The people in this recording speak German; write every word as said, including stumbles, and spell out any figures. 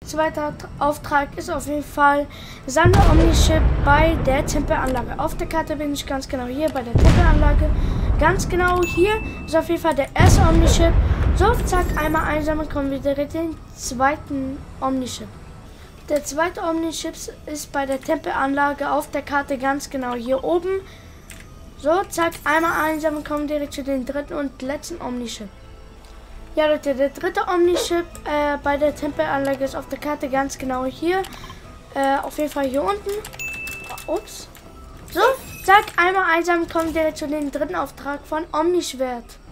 Zweiter Auftrag ist auf jeden Fall Sammle Omni-Chip bei der Tempelanlage. Auf der Karte bin ich ganz genau hier bei der Tempelanlage. Ganz genau hier ist auf jeden Fall der erste Omni-Chip. So, zack, einmal einsammeln, kommen wir direkt den zweiten Omni-Chip. Der zweite Omni-Chip ist bei der Tempelanlage auf der Karte ganz genau hier oben. So, zack, einmal einsammeln, kommen direkt zu den dritten und letzten Omni-Chip. Ja Leute, der dritte Omni-Chip äh, bei der Tempelanlage ist auf der Karte ganz genau hier. Äh, auf jeden Fall hier unten. Ups. So, zack, einmal einsammeln, kommen direkt zu den dritten Auftrag von Omni-Schwert.